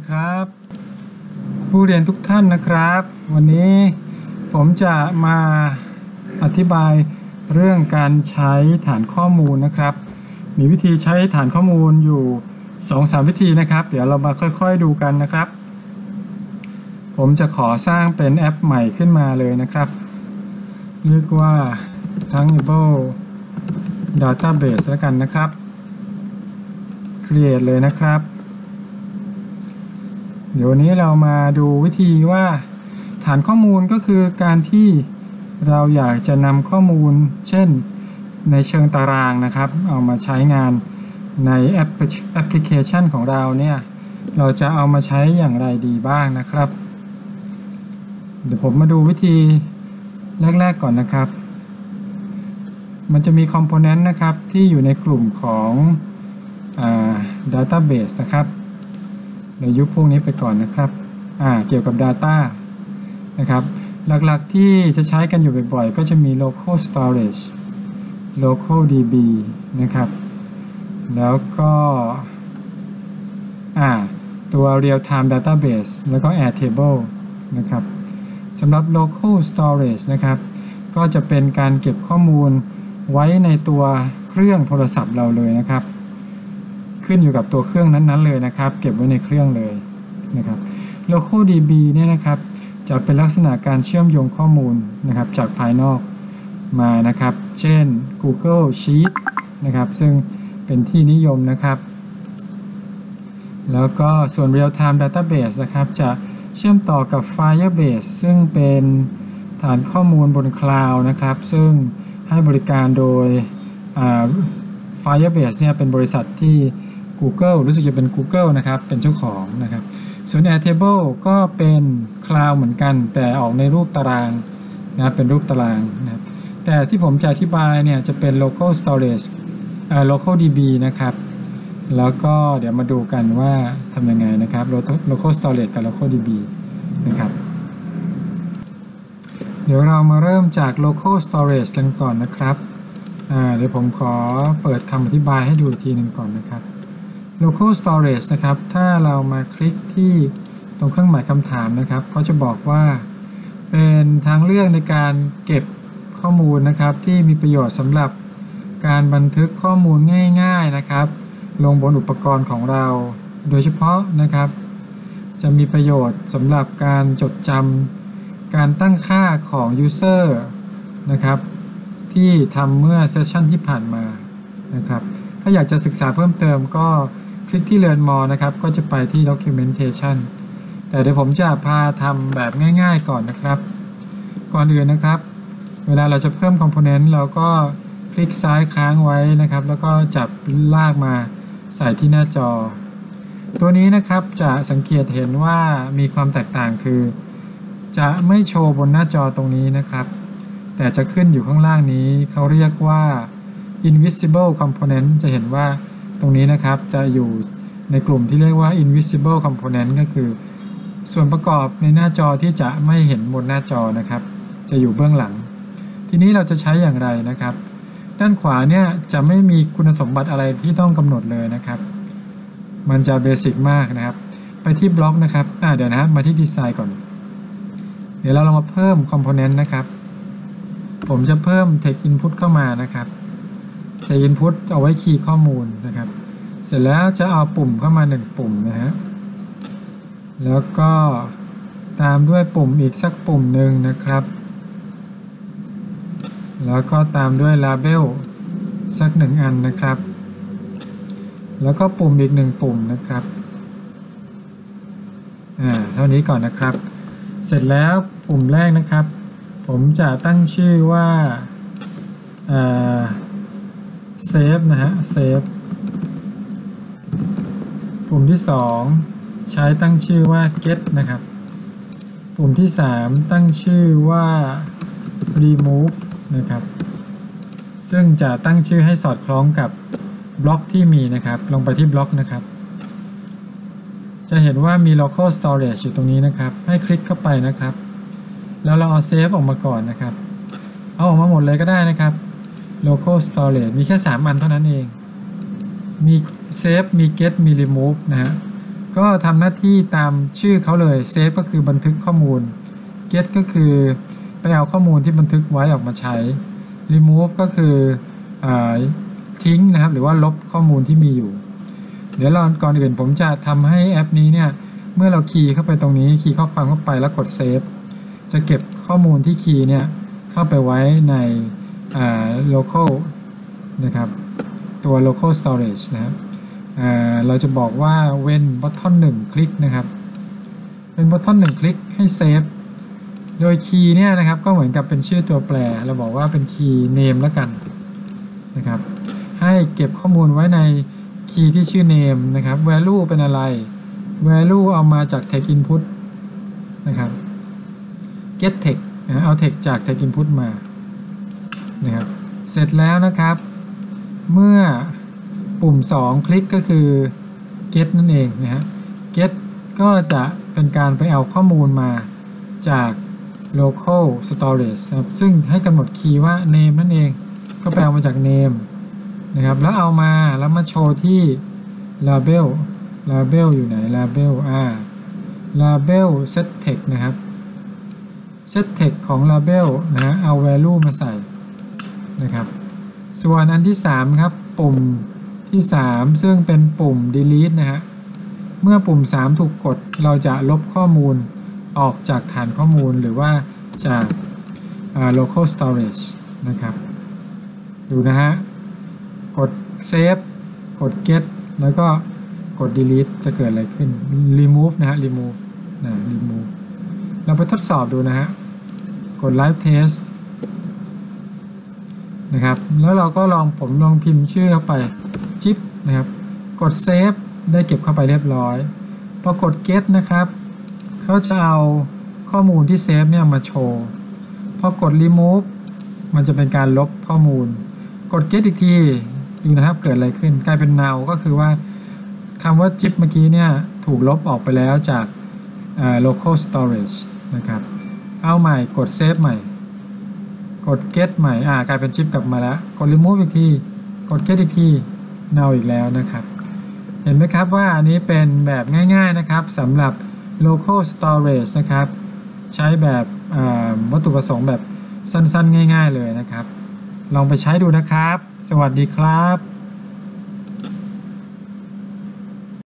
ครับผู้เรียนทุกท่านนะครับวันนี้ผมจะมาอธิบายเรื่องการใช้ฐานข้อมูลนะครับมีวิธีใช้ฐานข้อมูลอยู่ 2-3 วิธีนะครับเดี๋ยวเรามาค่อยๆดูกันนะครับผมจะขอสร้างเป็นแอปใหม่ขึ้นมาเลยนะครับเรียกว่า Tangible Database แล้วกันนะครับ Create เลยนะครับเดี๋ยววันนี้เรามาดูวิธีว่าฐานข้อมูลก็คือการที่เราอยากจะนำข้อมูลเช่นในเชิงตารางนะครับเอามาใช้งานในแอปพลิเคชันของเราเนี่ยเราจะเอามาใช้อย่างไรดีบ้างนะครับเดี๋ยวผมมาดูวิธีแรกๆก่อนนะครับมันจะมีคอมโพเนนต์นะครับที่อยู่ในกลุ่มของDatabase นะครับในยุคพวกนี้ไปก่อนนะครับเกี่ยวกับ Data นะครับหลักๆที่จะใช้กันอยู่บ่อยๆก็จะมี Local Storage Local DB นะครับแล้วก็ตัว Real Time Database แล้วก็ Airtable นะครับสำหรับ Local Storage นะครับก็จะเป็นการเก็บข้อมูลไว้ในตัวเครื่องโทรศัพท์เราเลยนะครับขึ้นอยู่กับตัวเครื่องนั้นๆเลยนะครับเก็บไว้ในเครื่องเลยนะครับ Local DB เนี่ยนะครับจะเป็นลักษณะการเชื่อมโยงข้อมูลนะครับจากภายนอกมานะครับเช่น Google Sheet นะครับซึ่งเป็นที่นิยมนะครับแล้วก็ส่วน Real Time Database นะครับจะเชื่อมต่อกับ Firebase ซึ่งเป็นฐานข้อมูลบนคลาวด์นะครับซึ่งให้บริการโดยFirebase เนี่ยเป็นบริษัทที่ Google รู้สึกจะเป็น Google นะครับเป็นเจ้าของนะครับส่วน Airtable ก็เป็นคลาวด์เหมือนกันแต่ออกในรูปตารางนะเป็นรูปตารางนะครับแต่ที่ผมจะอธิบายเนี่ยจะเป็น Local Storage Local DB นะครับแล้วก็เดี๋ยวมาดูกันว่าทำยังไงนะครับ Local Storage กับ Local DB นะครับเดี๋ยวเรามาเริ่มจาก Local Storage กันก่อนนะครับเดี๋ยวผมขอเปิดคำอธิบายให้ดูอีกทีหนึ่งก่อนนะครับ Local Storage นะครับถ้าเรามาคลิกที่ตรงเครื่องหมายคำถามนะครับเขาจะบอกว่าเป็นทางเลือกในการเก็บข้อมูลนะครับที่มีประโยชน์สำหรับการบันทึกข้อมูลง่ายๆนะครับลงบนอุปกรณ์ของเราโดยเฉพาะนะครับจะมีประโยชน์สำหรับการจดจำการตั้งค่าของ User นะครับที่ทำเมื่อเซสชันที่ผ่านมานะครับถ้าอยากจะศึกษาเพิ่มเติมก็คลิกที่ Learn More นะครับก็จะไปที่ Documentation แต่เดี๋ยวผมจะพาทำแบบง่ายๆก่อนนะครับก่อนอื่นนะครับเวลาเราจะเพิ่ม Component เราก็คลิกซ้ายค้างไว้นะครับแล้วก็จับลากมาใส่ที่หน้าจอตัวนี้นะครับจะสังเกตเห็นว่ามีความแตกต่างคือจะไม่โชว์บนหน้าจอตรงนี้นะครับแต่จะขึ้นอยู่ข้างล่างนี้เขาเรียกว่า invisible component จะเห็นว่าตรงนี้นะครับจะอยู่ในกลุ่มที่เรียกว่า invisible component ก็คือส่วนประกอบในหน้าจอที่จะไม่เห็นบนหน้าจอนะครับจะอยู่เบื้องหลังทีนี้เราจะใช้อย่างไรนะครับด้านขวาเนี่ยจะไม่มีคุณสมบัติอะไรที่ต้องกำหนดเลยนะครับมันจะเบสิกมากนะครับไปที่บล็อกนะครับเดี๋ยวนะมาที่ดีไซน์ก่อนเดี๋ยวเราลองมาเพิ่ม component นะครับผมจะเพิ่ม text input เข้ามานะครับ text input เอาไว้คีย์ข้อมูลนะครับเสร็จแล้วจะเอาปุ่มเข้ามา1ปุ่มนะฮะแล้วก็ตามด้วยปุ่มอีกสักปุ่มหนึ่งนะครับแล้วก็ตามด้วย label สัก1อันนะครับแล้วก็ปุ่มอีก1ปุ่มนะครับเท่านี้ก่อนนะครับเสร็จแล้วปุ่มแรกนะครับผมจะตั้งชื่อว่าsave นะฮะ save ปุ่มที่2ใช้ตั้งชื่อว่า get นะครับปุ่มที่3ตั้งชื่อว่า remove นะครับซึ่งจะตั้งชื่อให้สอดคล้องกับบล็อกที่มีนะครับลงไปที่บล็อกนะครับจะเห็นว่ามี local storage อยู่ตรงนี้นะครับให้คลิกเข้าไปนะครับแล้วเราเอาเซฟออกมาก่อนนะครับเอาออกมาหมดเลยก็ได้นะครับ local storage มีแค่3อันเท่านั้นเองมี save มี get มี remove นะฮะก็ทำหน้าที่ตามชื่อเขาเลย save ก็คือบันทึกข้อมูล get ก็คือไปเอาข้อมูลที่บันทึกไว้ออกมาใช้ remove ก็คือทิ้งนะครับหรือว่าลบข้อมูลที่มีอยู่เดี๋ยวก่อนอื่นผมจะทำให้แอปนี้เนี่ยเมื่อเราคีย์เข้าไปตรงนี้คีย์ข้อความเข้าไปแล้วกด save จะเก็บข้อมูลที่คีย์เนี่ยเข้าไปไว้ในlocal นะครับตัว local storage นะครับเราจะบอกว่า when button 1 คลิกนะครับเป็น button 1 คลิกให้ save โดยคีย์เนี่ยนะครับก็เหมือนกับเป็นชื่อตัวแปรเราบอกว่าเป็นคีย์ name แล้วกันนะครับให้เก็บข้อมูลไว้ในคีย์ที่ชื่อ name นะครับ value เป็นอะไร value เอามาจาก text input นะครับ get text เอา text จาก text input มานะครับเสร็จแล้วนะครับเมื่อปุ่ม2คลิกก็คือ get นั่นเองนะฮะ get ก็จะเป็นการไปเอาข้อมูลมาจาก local storage นะครับซึ่งให้กำหนดคีย์ว่า name นั่นเองก็ไปเอามาจาก name นะครับแล้วเอามาแล้วมาโชว์ที่ label อยู่ไหน label set text นะครับ set text ของ label นะเอา value มาใส่นะครับส่วนอันที่3ครับปุ่มที่3ซึ่งเป็นปุ่ม delete นะฮะเมื่อปุ่ม3ถูกกดเราจะลบข้อมูลออกจากฐานข้อมูลหรือว่าจากlocal storage นะครับดูนะฮะกด save กด get แล้วก็กด delete จะเกิดอะไรขึ้น remove นะฮะ remove เราไปทดสอบดูนะฮะกด live test นะครับแล้วเราก็ผมลองพิมพ์ชื่อเข้าไปจิ๊บนะครับกด save ได้เก็บเข้าไปเรียบร้อยพอกด get นะครับเขาจะเอาข้อมูลที่ save เนี่ยมาโชว์พอกด remove มันจะเป็นการลบข้อมูลกด get อีกทีดูนะครับเกิดอะไรขึ้นกลายเป็น null ก็คือว่าคำว่าจิ๊บเมื่อกี้เนี่ยถูกลบออกไปแล้วจากlocal storage นะครับเอาใหม่กด save ใหม่กด get ใหม่กลายเป็นจิ๊บกลับมาแล้วกด remove อีกทีกด get อีกที null อีกแล้วนะครับเห็นไหมครับว่าอันนี้เป็นแบบง่ายๆนะครับสำหรับ local storage นะครับใช้แบบวัตถุประสงค์แบบสั้นๆง่ายๆเลยนะครับลองไปใช้ดูนะครับสวัสดีครับ